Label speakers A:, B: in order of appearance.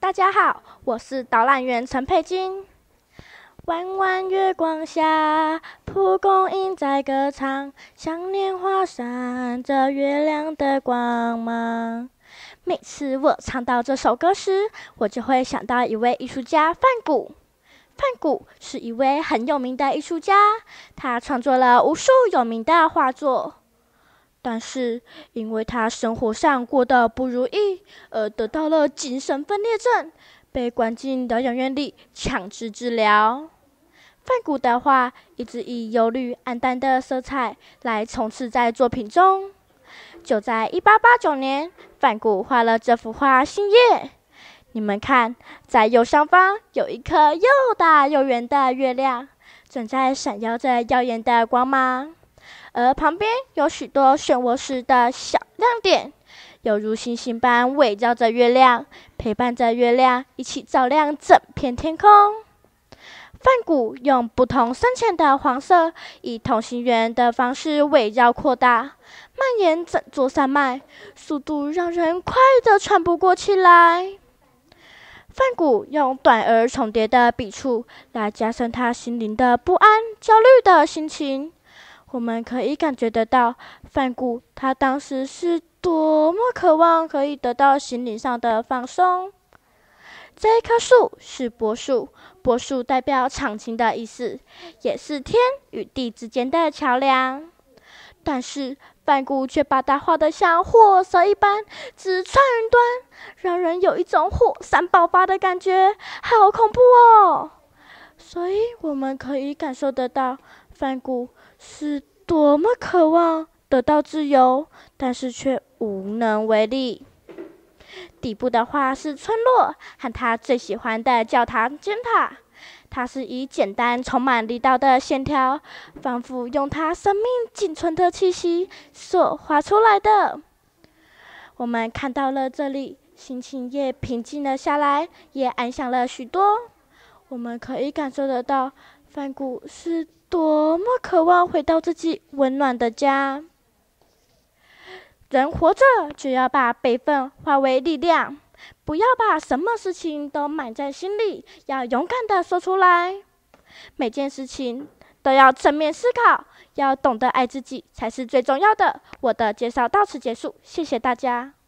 A: 大家好，我是导览员陈佩金。弯弯月光下，蒲公英在歌唱，像莲花闪着月亮的光芒。每次我唱到这首歌时，我就会想到一位艺术家梵谷。梵谷是一位很有名的艺术家，他创作了无数有名的画作。但是因为他生活上过得不如意，而得到了精神分裂症，被关进疗养院里强制治疗。梵谷的画一直以忧虑暗淡的色彩来充斥在作品中。就在1889年，梵谷画了这幅画《星夜》。你们看，在右上方有一颗又大又圆的月亮，正在闪耀着耀眼的光芒。而旁边有许多漩涡式的小亮点，犹如星星般围绕着月亮，陪伴着月亮一起照亮整片天空。梵谷用不同深浅的黄色，以同心圆的方式围绕扩大，蔓延整座山脉，速度让人快得喘不过气来。梵谷用短而重叠的笔触来加深他心灵的不安、焦虑的心情。我们可以感觉得到，梵谷他当时是多么渴望可以得到心灵上的放松。这一棵树是柏树，柏树代表长青的意思，也是天与地之间的桥梁。但是梵谷却把它画得像火蛇一般，直窜云端，让人有一种火山爆发的感觉，好恐怖哦！所以我们可以感受得到，梵谷是多么渴望得到自由，但是却无能为力。底部的画是村落和他最喜欢的教堂尖塔，它是以简单充满力道的线条，仿佛用他生命仅存的气息所画出来的。我们看到了这里，心情也平静了下来，也安详了许多。我们可以感受得到，梵谷是多么渴望回到自己温暖的家。人活着就要把悲愤化为力量，不要把什么事情都埋在心里，要勇敢地说出来。每件事情都要正面思考，要懂得爱自己才是最重要的。我的介绍到此结束，谢谢大家。